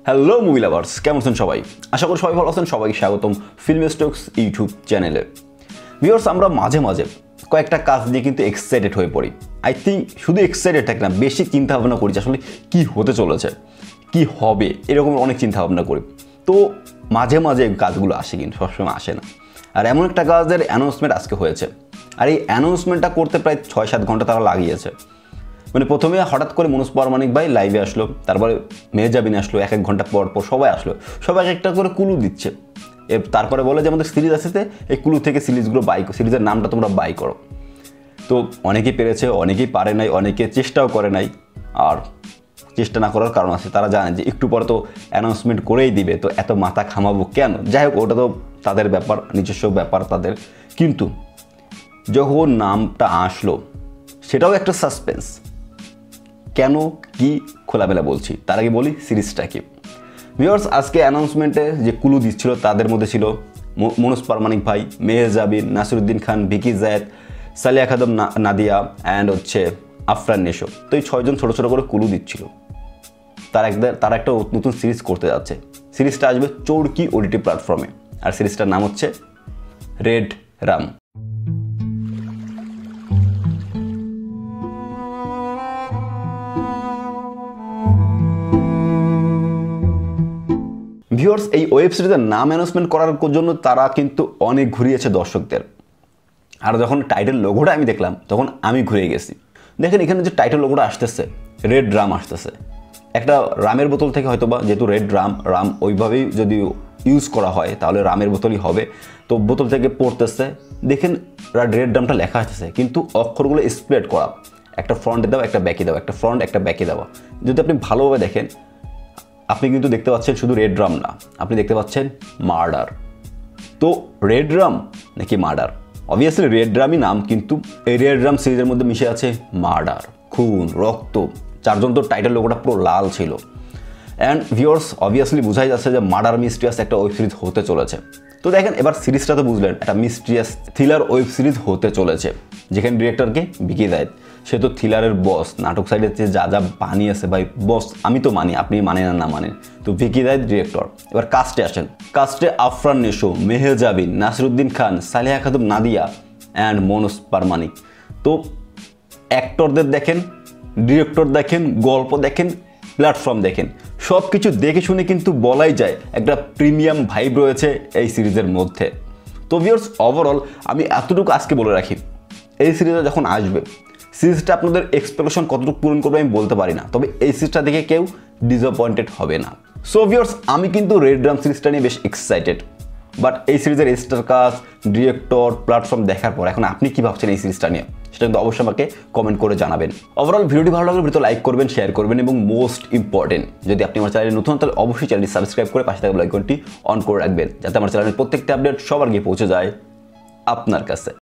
Hello movie lovers, কেমন আছেন সবাই? আশা করি সবাই ভালো আছেন। সবাইকে স্বাগতম ফিল্মি স্টকস ইউটিউব চ্যানেলে। ভিউয়ার্স, আমরা মাঝে মাঝে কয়েকটা কাজ দিয়ে কিন্তু এক্সাইটেড হয়ে পড়ি। আই থিঙ্ক শুধু এক্সাইটেড থাকি না, বেশি চিন্তা ভাবনা করি যে আসলে কী হতে চলেছে, কি হবে, এরকম অনেক চিন্তা ভাবনা করি। তো মাঝে মাঝে কাজগুলো আসে, কিন্তু সবসময় আসে না। আর এমন একটা কাজের অ্যানাউন্সমেন্ট আজকে হয়েছে, আর এই অ্যানাউন্সমেন্টটা করতে প্রায় 6-7 ঘন্টা তারা লাগিয়েছে। মানে প্রথমে হঠাৎ করে মনোজ পরমানিক ভাই লাইভে আসলো, তারপরে মেহজাবিন আসলো, 1-1 ঘন্টা পর পর সবাই আসলো, সবাই একটা করে কুলু দিচ্ছে। তারপরে বলে যে আমাদের সিরিজ আছে, এই কুলু থেকে সিরিজগুলো সিরিজের নামটা তোমরা বাই করো। তো অনেকেই পেরেছে, অনেকেই পারে নাই, অনেকে চেষ্টাও করে নাই। আর চেষ্টা না করার কারণ আছে, তারা জানে যে একটু পরে তো অ্যানাউন্সমেন্ট করেই দিবে, তো এত মাথা ঘামাবো কেন? যাই হোক, ওটা তো তাদের ব্যাপার, নিজস্ব ব্যাপার তাদের। কিন্তু যখন নামটা আসলো সেটাও একটা সাসপেন্স। কেন, কি, খোলামেলা বলছি। তার আগে বলি সিরিজটা কি। ভিউয়ার্স, আজকে অ্যানাউন্সমেন্টে যে কুলু দিচ্ছিল তাদের মধ্যে ছিল মনোজ পরমানিক ভাই, মেহজাবিন, নাসিরুদ্দিন খান, ভিকি জায়েদ, সালিয়া খাদম, নাদিয়া অ্যান্ড আফরান নিশো। তো এই 6 জন ছোটো ছোটো করে কুলু দিচ্ছিল। তারা একটা নতুন সিরিজ করতে যাচ্ছে। সিরিজটা আসবে চোরকি ওটিটি প্ল্যাটফর্মে, আর সিরিজটার নাম হচ্ছে রেড রাম। ভিউয়ার্স, এই ওয়েব সিরিজের নাম অ্যানাউন্সমেন্ট করার জন্য তারা কিন্তু অনেক ঘুরিয়েছে দর্শকদের। আর যখন টাইটেল লোগোটা আমি দেখলাম তখন আমি ঘুরে গেছি। দেখেন, এখানে যে টাইটেল লোগোটা আসতেছে, রেড রাম আসতেছে। একটা রামের বোতল থেকে হয়তো বা, যেহেতু রেড রাম ওইভাবেই যদি ইউজ করা হয় তাহলে রামের বোতলই হবে। তো বোতল থেকে পড়তেছে, দেখেন রেড রামটা লেখা আসতেছে, কিন্তু অক্ষরগুলো স্প্লিট করা, একটা ফ্রন্টে দেওয়া, একটা ব্যাকে দেওয়া, একটা ফ্রন্ট একটা ব্যাকে দেওয়া। যদি আপনি ভালোভাবে দেখেন, আপনি কিন্তু দেখতে পাচ্ছেন শুধু রেড রাম না, আপনি দেখতে পাচ্ছেন মার্ডার। তো রেড রাম নাকি মার্ডার? অবভিয়াসলি রেড রামই নাম, কিন্তু এই রেড রাম সিরিজের মধ্যে মিশে আছে মার্ডার, খুন, রক্ত। 4 জন তো টাইটেল লোগোটা পুরো লাল ছিল। অ্যান্ড ভিউয়ার্স, অবভিয়াসলি বোঝাই যাচ্ছে যে মার্ডার মিস্ট্রিয়াস একটা ওয়েব সিরিজ হতে চলেছে। তো দেখেন, এবার সিরিজটা তো বুঝলেন, একটা মিস্ট্রিয়াস থ্রিলার ওয়েব সিরিজ হতে চলেছে, যেখানে ডিরেক্টরকে ভিকি জায়েদ। সে তো থ্রিলারের বস, নাটক সাইডের যে যা যা বানিয়েছে ভাই, বস আমি তো মানি, আপনি মানেন না মানেন। তো ভিকি জায়েদ ডিরেক্টর। এবার কাস্টে আসেন। কাস্টে আফরান নিশো, মেহজাবিন, নাসিরুদ্দিন খান, সালিয়া খাদম, নাদিয়া অ্যান্ড মনোজ পরমানিক। তো অ্যাক্টরদের দেখেন, ডিরেক্টর দেখেন, গল্প দেখেন, প্ল্যাটফর্ম দেখেন, সব কিছু দেখে শুনে কিন্তু বলাই যায় একটা প্রিমিয়াম ভাইব রয়েছে এই সিরিজের মধ্যে। তো ভিউয়ার্স, ওভারঅল আমি এতটুকু আজকে বলে রাখি, এই সিরিজে যখন আসবে, সিরিজটা আপনাদের এক্সপেকটেশন কতটুকু পূরণ করবে আমি বলতে পারি না, তবে এই সিরিজটা দেখে কেউ ডিসঅ্যাপয়েন্টেড হবে না। সো ভিউয়ার্স, আমি কিন্তু রেড রাম সিরিজটা নিয়ে বেশ এক্সাইটেড। বাট এই সিরিজের স্টার কাস্ট, ডিরেক্টর, প্ল্যাটফর্ম দেখার পর এখন আপনি কি ভাবছেন এই সিরিজটা নিয়ে, সেটা কিন্তু অবশ্যই আমাকে কমেন্ট করে জানাবেন। ওভারঅল ভিডিওটি ভালো লাগলে ভিডিও লাইক করবেন, শেয়ার করবেন, এবং মোস্ট ইম্পর্টেন্ট, যদি আপনি আমার চ্যানেলে নতুন তাহলে অবশ্যই চ্যানেলটি সাবস্ক্রাইব করে পাশে থাকা বেল আইকনটি অন করে রাখবেন, যাতে আমার চ্যানেলের প্রত্যেকটা আপডেট সবার গিয়ে পৌঁছে যায় আপনার কাছে।